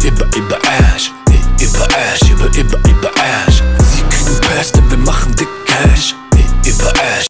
über Ash. Über Ash, über Ash. Sie kriegen Pass, denn wir machen dick Cash.